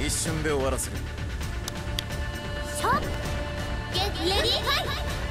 一瞬で終わらせる。 ショッゲットレディーファイト。